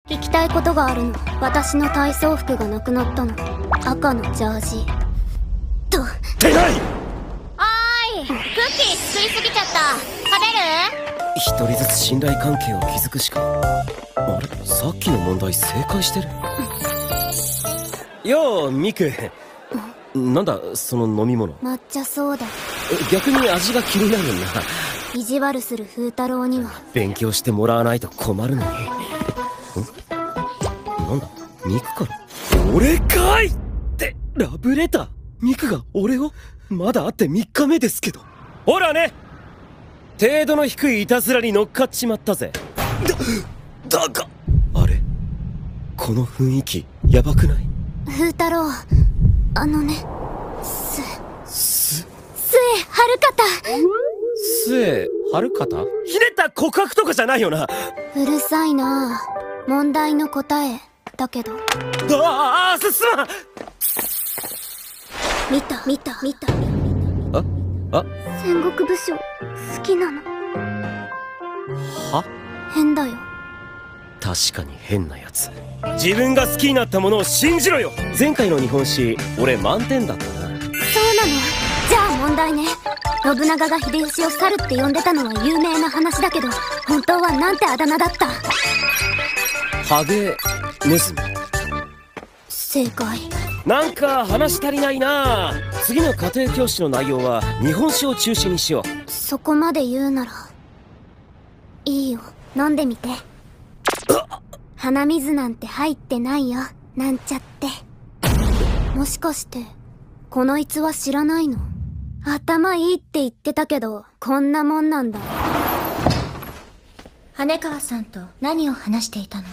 聞きたいことがあるの。私の体操服がなくなったの。赤のジャージと。 てない。 おーい、クッキー作りすぎちゃった。食べる？ 一人ずつ信頼関係を築くしか。あれ、さっきの問題正解してる。ようミク、なんだその飲み物。 抹茶ソーダ。 逆に味が気になるんだ。 意地悪する風太郎には勉強してもらわないと困るのに。なんだミクから俺かいってラブレター。ミクが俺を？まだ会って3日目ですけど。ほらね、程度の低いいたずらに乗っかっちまったぜ。だがあれ、この雰囲気やばくない？ 風太郎、あのね、末春方。 末春方？ひねった告白とかじゃないよな。 うるさいな。問題の答えだけど。 すまん。 見た。 あ戦国武将好きなの。 は？ 変だよ。 確かに変なやつ。自分が好きになったものを信じろよ。前回の日本史俺満点だったな。 そうなの。じゃあ問題ね。信長が秀吉を猿って呼んでたのは有名な話だけど、本当はなんてあだ名だった？ ハゲネズミ。 正解。 なんか話足りないな。次の家庭教師の内容は日本史を中心にしよう。 そこまで言うならいいよ、飲んでみて。鼻水なんて入ってないよ、なんちゃって。もしかしてこの逸話知らないの？頭いいって言ってたけどこんなもんなんだ。羽川さんと何を話していたの？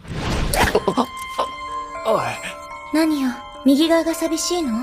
おい、 何よ、右側が寂しいの？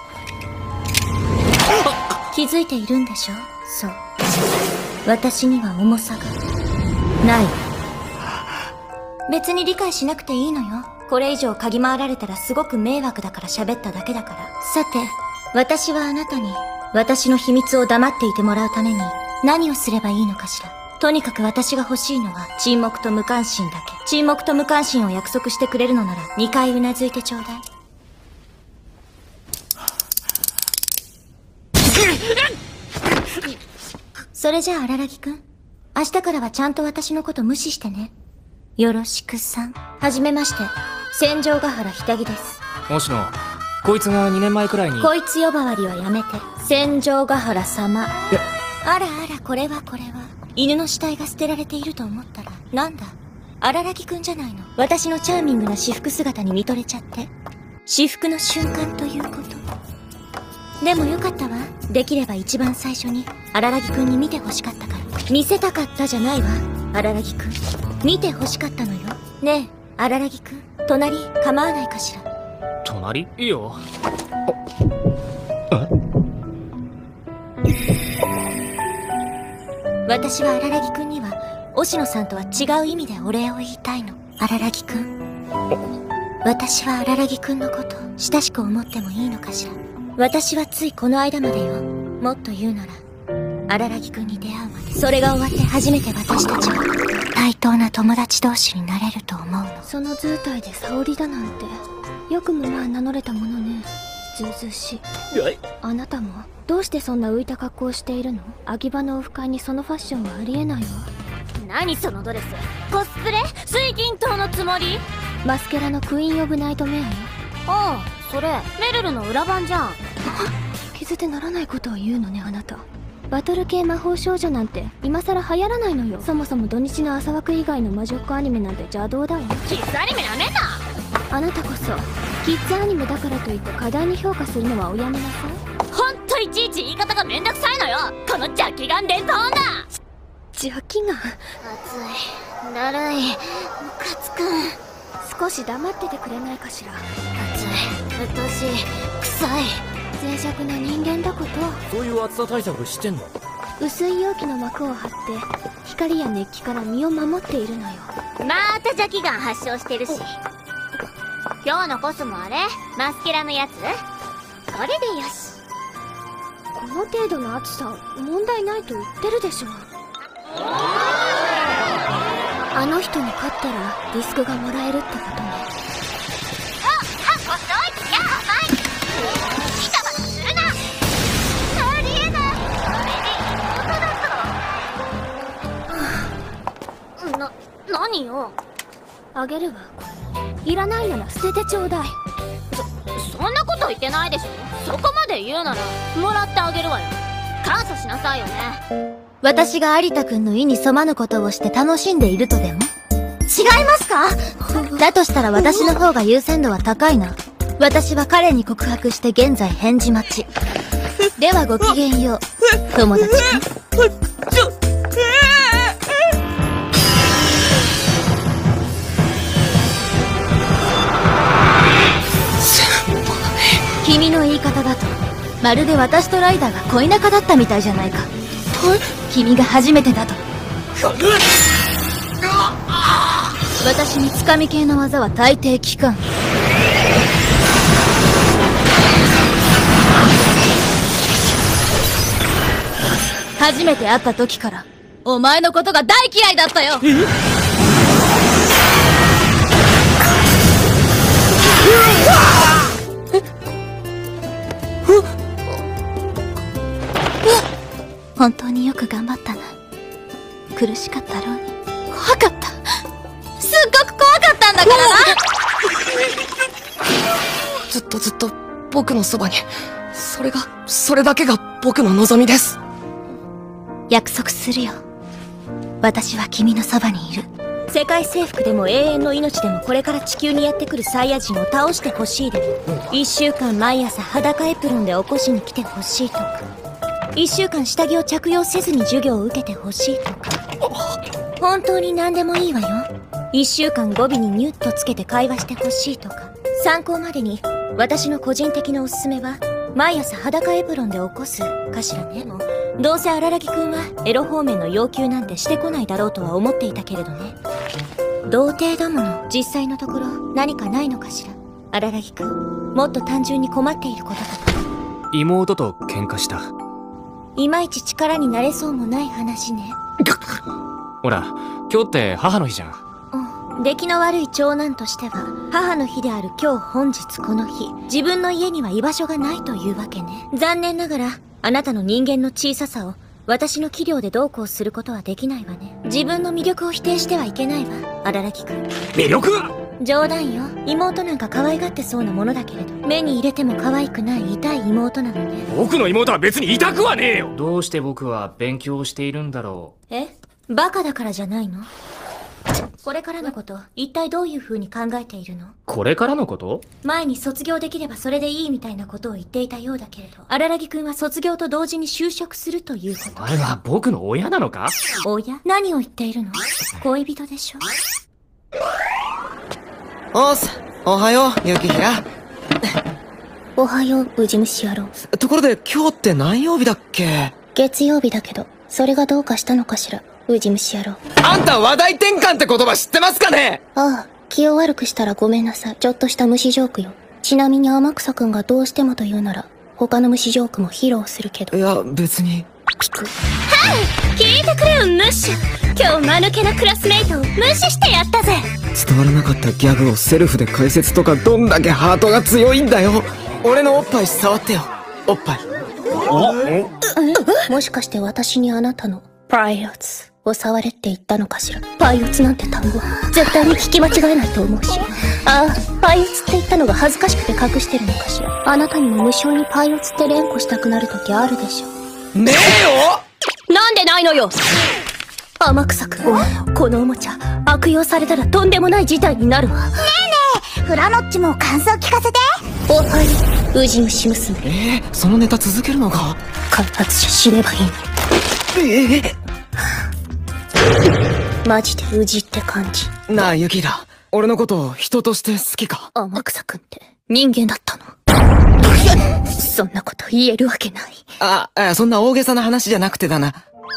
気づいているんでしょ？そう、私には重さがない。別に理解しなくていいのよ。これ以上嗅ぎ回られたらすごく迷惑だから喋っただけだから。さて、私はあなたに私の秘密を黙っていてもらうために何をすればいいのかしら。とにかく私が欲しいのは沈黙と無関心だけ。沈黙と無関心を約束してくれるのなら2回うなずいてちょうだい。それじゃあ荒木くん、明日からはちゃんと私のこと無視してね。よろしくさん。はじめまして、戦場ヶ原ひたぎです。 星野、こいつが2年前くらいに。 こいつ呼ばわりはやめて。戦場ヶ原様。あらこれは犬の死体が捨てられていると思ったら、なんだ荒木くんじゃないの。私のチャーミングな私服姿に見とれちゃって。至福の瞬間ということ。でもよかったわ。できれば一番最初に荒木くんに見て欲しかったから。見せたかったじゃないわ。荒木くん見て欲しかったのよ。ねえ荒木くん、隣構わないかしら。 隣？いいよ。 私は荒木くんには押野さんとは違う意味でお礼を言いたいの。荒木くん、私は荒木くんのこと親しく思ってもいいのかしら。私はついこの間までよ。もっと言うなら荒木くんに出会うまで。それが終わって初めて私たちは対等な友達同士になれると思うの。その図体で沙織だなんてよくもまあ名乗れたものね。ずうずうしい。あなたもどうしてそんな浮いた格好をしているの？秋葉のオフ会にそのファッションはありえないわ。何そのドレス、コスプレ？水銀刀のつもり？マスケラのクイーン・オブ・ナイトメアよ。ああ、それメルルの裏版じゃん。傷でならないことを言うのねあなた。バトル系魔法少女なんて今更流行らないのよ。そもそも土日の朝枠以外の魔女っ子アニメなんて邪道だわ。キッズアニメなめんな。あなたこそキッズアニメだからといって過大に評価するのはおやめなさい。ほんといちいち言い方がめんどくさいのよ、この邪気眼伝統女。邪気眼？暑い、だるい、ムカつく。少し黙っててくれないかしら。暑い、うっとうしい、臭い、脆弱な人間だこと。 そういう暑さ対策してんの？ 薄い容器の膜を張って光や熱気から身を守っているのよ。また邪気眼発症してるし。今日のコスモあれマスケラのやつ？これでよし。この程度の暑さ問題ないと言ってるでしょ。 あの人に勝ったらディスクがもらえるってことね。何よ。あげるわ。いらないなら捨ててちょうだい。そんなこと言ってないでしょ。そこまで言うならもらってあげるわよ。感謝しなさいよね。私が有田くんの意に染まぬことをして楽しんでいるとでも？違いますか？だとしたら私の方が優先度は高いな。私は彼に告白して現在返事待ち。ではごきげんよう、友達くん。君の言い方だとまるで私とライダーが恋仲だったみたいじゃないか。君が初めてだと。私につかみ系の技は大抵効かん。初めて会った時からお前のことが大嫌いだったよ。本当によく頑張ったな。苦しかったろうに。怖かった。すっごく怖かったんだからな。 ずっと僕のそばに。それだけが僕の望みです。 約束するよ。私は君のそばにいる。世界征服でも永遠の命でもこれから地球にやってくるサイヤ人を倒してほしいでも、1週間毎朝裸エプロンで起こしに来てほしいとか、1週間下着を着用せずに授業を受けてほしいとか、本当に何でもいいわよ。1週間語尾にニュッとつけて会話してほしいとか。参考までに私の個人的なおすすめは毎朝裸エプロンで起こすかしらね。どうせ荒木くんはエロ方面の要求なんてしてこないだろうとは思っていたけれどね。童貞だもの。実際のところ何かないのかしら。荒木くん、もっと単純に困っていることとか。 妹と喧嘩した。 いまいち力になれそうもない話ね。 ほら、今日って母の日じゃん。 出来の悪い長男としては母の日である今日本日この日、自分の家には居場所がないというわけね。残念ながらあなたの人間の小ささを私の器量でどうこうすることはできないわね。自分の魅力を否定してはいけないわ、荒木くん。 魅力？ 冗談よ。妹なんか可愛がってそうなものだけれど、目に入れても可愛くない痛い妹なのね。 僕の妹は別に痛くはねえよ。どうして僕は勉強をしているんだろう。 バカだからじゃないの？これからのこと、一体どういう風に考えているの？ これからのこと？ 前に卒業できればそれでいいみたいなことを言っていたようだけれど、荒木くんは卒業と同時に就職するということ。 あれは僕の親なのか？ 親？何を言っているの？恋人でしょ？ おはよう、雪平。 おはよう、ウジ虫野郎。 ところで今日って何曜日だっけ？ 月曜日だけど、それがどうかしたのかしら、ウジ虫野郎。 あんた話題転換って言葉知ってますかね？ ああ、気を悪くしたらごめんなさい。ちょっとした虫ジョークよ。ちなみに天草くんがどうしてもと言うなら、他の虫ジョークも披露するけど。 いや、別に。 ピク。はい、聞いてくれよ、ムッシュ。今日間抜けなクラスメイトを無視してやったぜ。 伝わらなかったギャグをセルフで解説とかどんだけハートが強いんだよ。俺のおっぱい触ってよ。おっぱい。 もしかして私にあなたのパイオツを触れって言ったのかしら。パイオツなんて単語絶対に聞き間違えないと思うし。ああ、パイオツって言ったのが恥ずかしくて隠してるのかしら。あなたにも無性にパイオツって連呼したくなる時あるでしょ。 ねえよ。 なんでないのよ。天草くん、このおもちゃ悪用されたらとんでもない事態になるわ。ねえねえ、フラノッチも感想聞かせて。おはい、ウジ虫娘。 そのネタ続けるのか？ 開発者死ねばいいのに。マジでウジって感じ。 なあユキラ、俺のことを人として好きか？ 天草くんって人間だったの？そんなこと言えるわけない。 そんな大げさな話じゃなくてだな。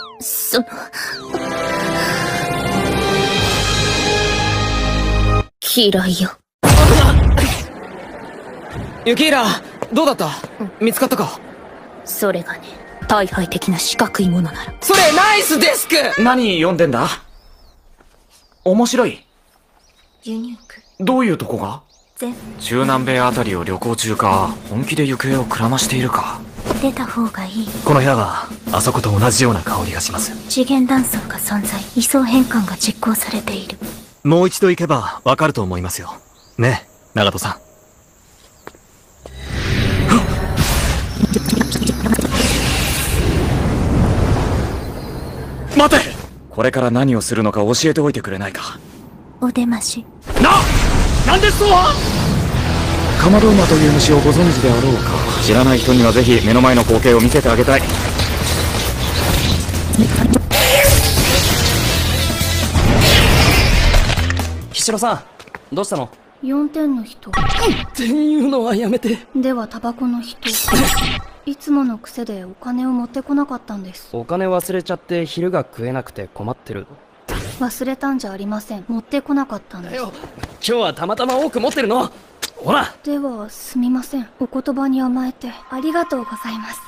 嫌いよ。 ユキラ、どうだった？見つかったか？ それがね、大敗的な四角いものなら。 それナイスデスク！ 何読んでんだ？ 面白い。 ユニーク。 どういうとこが？ 中南米あたりを旅行中か、本気で行方をくらましているか。 出た方がいい。 この部屋はあそこと同じような香りがします。 次元断層が存在。位相変換が実行されている。 もう一度行けばわかると思いますよ。ねえ、長門さん。待て！ これから何をするのか教えておいてくれないか。 お出まし。 なんですと？ カマドウマという虫をご存知であろうか。知らない人にはぜひ目の前の光景を見せてあげたい。 菱野さん、どうしたの 4点の人。 っていうのはやめて。 ではタバコの人。いつもの癖でお金を持ってこなかったんです。 お金忘れちゃって昼が食えなくて困ってる。 忘れたんじゃありません。持ってこなかったんです。 今日はたまたま多く持ってるの。ほら。 ではすみません。お言葉に甘えてありがとうございます。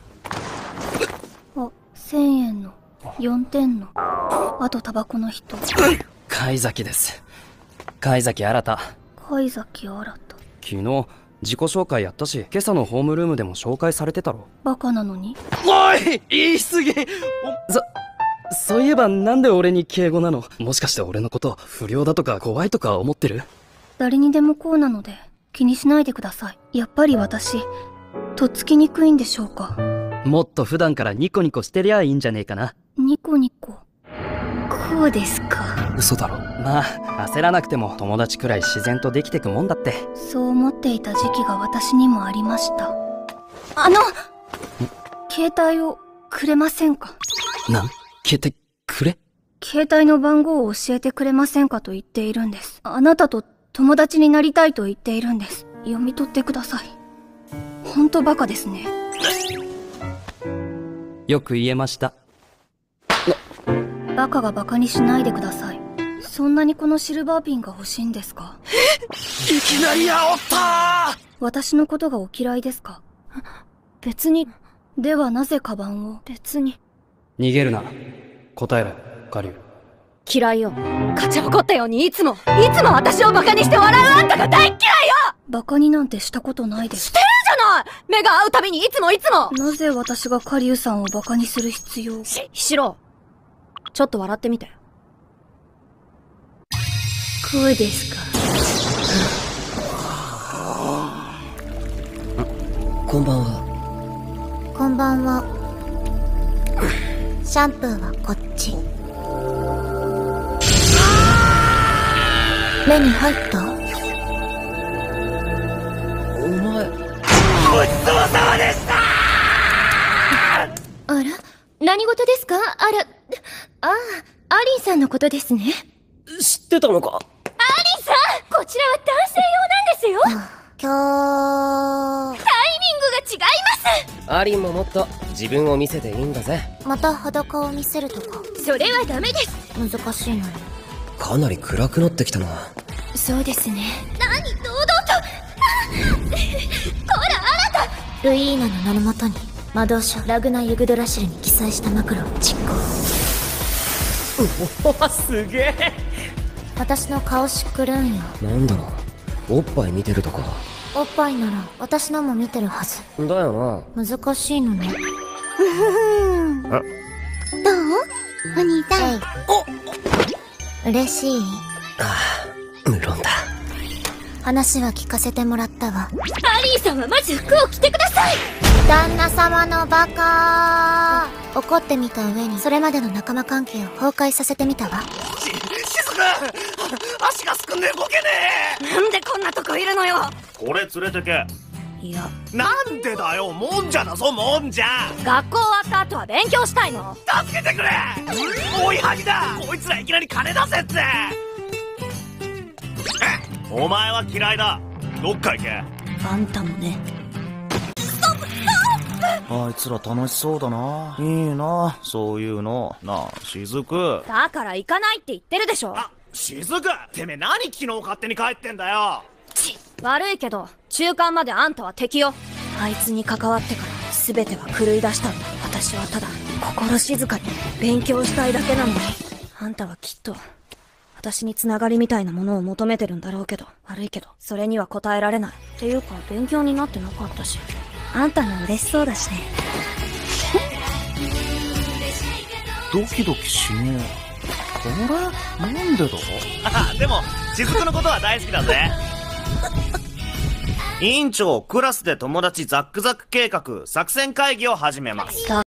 あ、1000円の4点の、あとタバコの人。 貝崎です。貝崎新。 貝崎新。 昨日自己紹介やったし、今朝のホームルームでも紹介されてたろ。 バカなのに。 おい、言い過ぎ。そういえばなんで俺に敬語なの？もしかして俺のこと不良だとか怖いとか思ってる？ 誰にでもこうなので気にしないでください。やっぱり私とっつきにくいんでしょうか。 もっと普段からニコニコしてりゃいいんじゃねえかな。 ニコニコ。こうですか。 嘘だろ。まあ焦らなくても友達くらい自然とできてくもんだって。 そう思っていた時期が私にもありました。携帯をくれませんか？ 携帯くれ？ 携帯の番号を教えてくれませんかと言っているんです。あなたと友達になりたいと言っているんです。読み取ってください。ほんとバカですね。 よく言えました。 バカがバカにしないでください。そんなにこのシルバーピンが欲しいんですか？ いきなり煽ったー！ 私のことがお嫌いですか？別に。ではなぜカバンを？別に。 逃げるな。答えろ、カリュウ。 嫌いよ。勝ち誇ったようにいつも私をバカにして笑うあんたが大嫌いよ！ バカになんてしたことないです。 してるじゃない！目が合うたびにいつもなぜ私がカリュウさんをバカにする必要？ ヒシロ、ちょっと笑ってみて。 こうですか。 こんばんは。 こんばんは。シャンプーはこっち。目に入った？ お前。 ごちそうさまでしたあら？何事ですか？アリンさんのことですね。 知ってたのか？ アリンさん、こちらは男性用なんですよ。 タイミングが違います。 アリンももっと自分を見せていいんだぜ。 また裸を見せるとか。 それはダメです。 難しいのよ。 かなり暗くなってきたな。 そうですね。 何堂々とこら、あなた！ ルイーナの名のもとに魔導書ラグナ・ユグドラシルに記載したマクロを実行。 うわ、すげえ。 私の顔しくるんよ。 なんだろう、おっぱい見てるとか。 おっぱいなら私のも見てるはず。 だよな。 難しいのね。どう？お兄さん。嬉しい？ 無論だ。 話は聞かせてもらったわ。 アリーさんはまず服を着てください。 旦那様のバカ。怒ってみた上にそれまでの仲間関係を崩壊させてみたわ。 しずく、足がすくんで動けねなんでこんなとこいるのよ。 え。俺連れてけ。 いや、 なんでだよ、もんじゃだぞ、もんじゃ。 学校終わった後は勉強したいの。 助けてくれ。追いはぎだ。こいつらいきなり金出せって。お前は嫌いだ。どっか行け。 あんたもね。 あいつら楽しそうだな。いいな、そういうの。なあ、しずく。 だから行かないって言ってるでしょ。 あ、しずく、てめえ何昨日勝手に帰ってんだよ。 悪いけど中間まであんたは敵よ。あいつに関わってから全ては狂い出したんだ。私はただ心静かに勉強したいだけなのに、あんたはきっと私につながりみたいなものを求めてるんだろうけど、悪いけど、それには応えられない。っていうか、勉強になってなかったし。あんたも嬉しそうだしね。 ドキドキしねえ。これなんでだ？でも、雫のことは大好きだぜ。委員長、クラスで友達ザックザク計画、作戦会議を始めます。